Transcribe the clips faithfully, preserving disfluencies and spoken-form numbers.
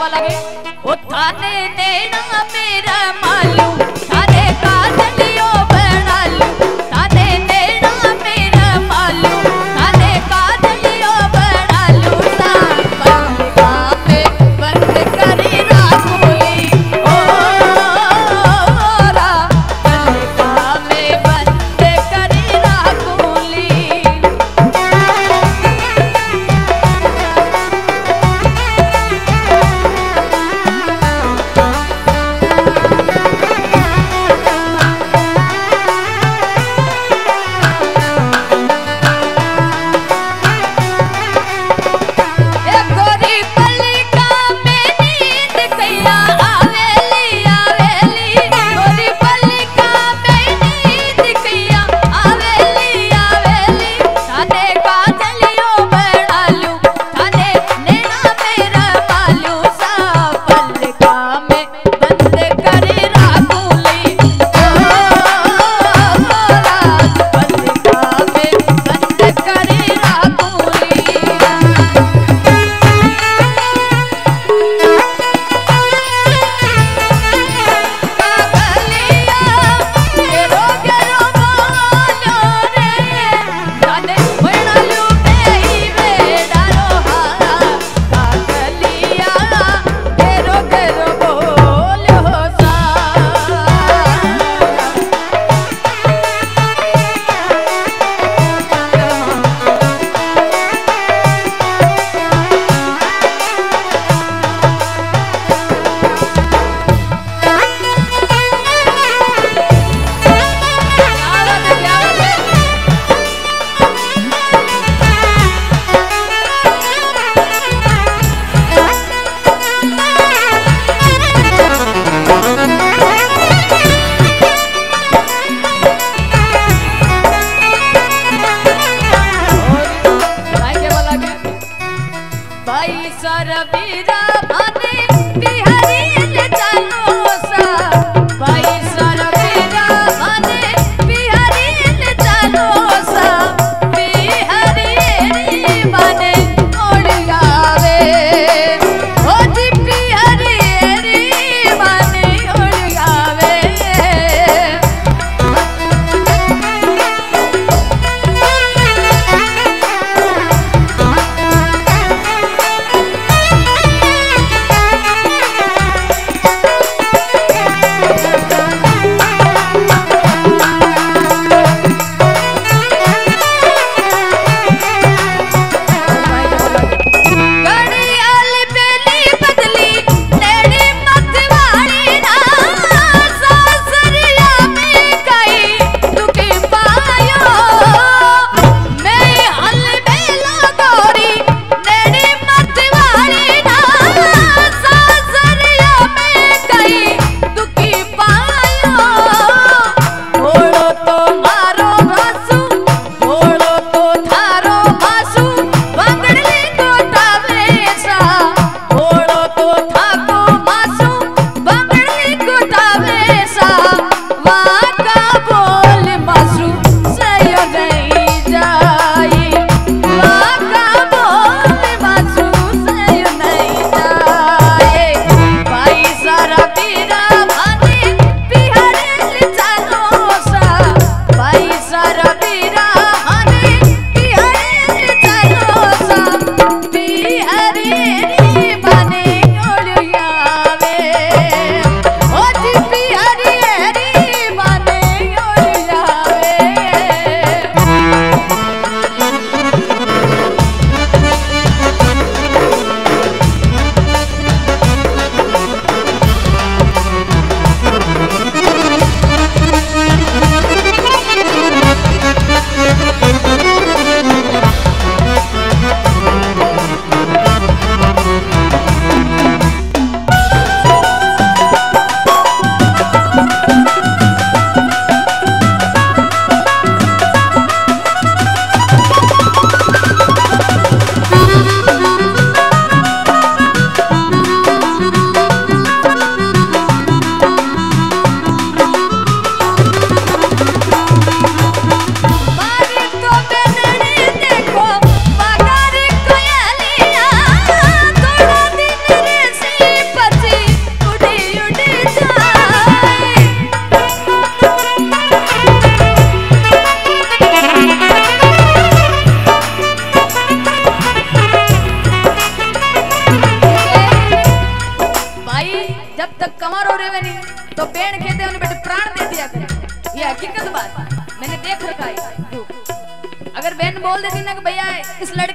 लगे ओ थाने नैना मेरा मालूम थाने काजलियो बना लूं थाने नैना मेरा मालूम थाने काजलियो बना लूं सांपा पे बंद करी राखूली ओ रा पंखा में बंद करी राखूली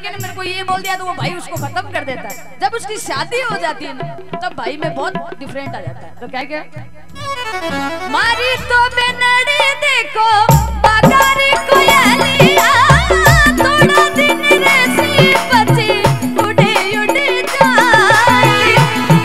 लड़के ने मेरे को ये बोल दिया तो वो भाई उसको खत्म कर देता है। जब उसकी शादी हो जाती है ना तब भाई में बहुत डिफरेंट आ जाता है। तो क्या क्या मारी तो बेनड़ी देखो बगारी कोयलिया थोड़ा दिन रेसी पची उड़े उड़े जाए।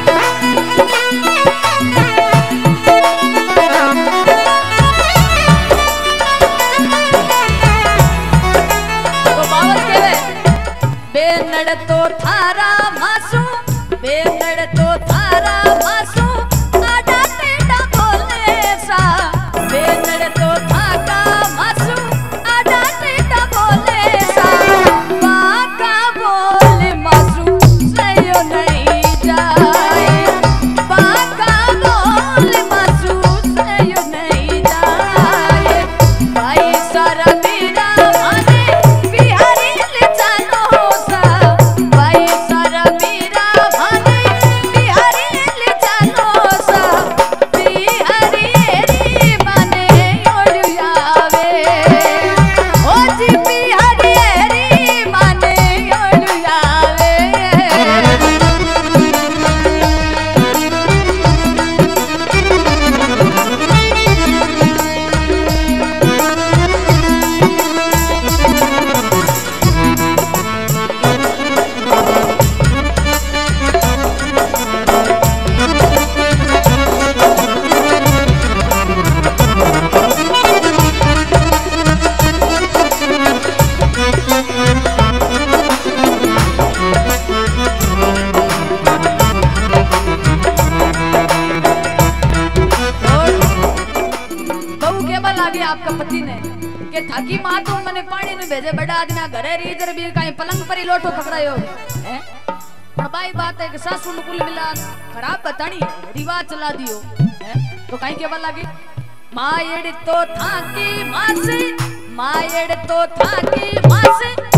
तो बावल केवे बेनड़ तो थारा मासू बेनड़ तो थारा मासू आडा टेढ़ा बोले सा बेनड़ तो थाका मासू आडा टेढ़ा बोले सा बाका बोले मासू सयो नहीं जाए बाका बोले मासू सयो नहीं जाए। भाई सारा मेरा माने बिहारी ले चलो सा भाई सारा मेरा माने बिहारी ले चलो सा बिहारी री माने ओड़ुयावे ओ जी बिहारी री माने ओड़ुयावे। बहू केबा लागे आपका पति ने के थाकी मां तो मने पानी ने भेजे बड़ा आदमी घरे रीजर भी काई पलंग पर ही लोटो पकड़ायो है। पण भाई बात है कि सासू ने कुल मिला खराब बतानी रिवाज चला दियो है। तो काई केबा लागे मायड़ तो थाकी मासे मायड़ तो थाकी मासे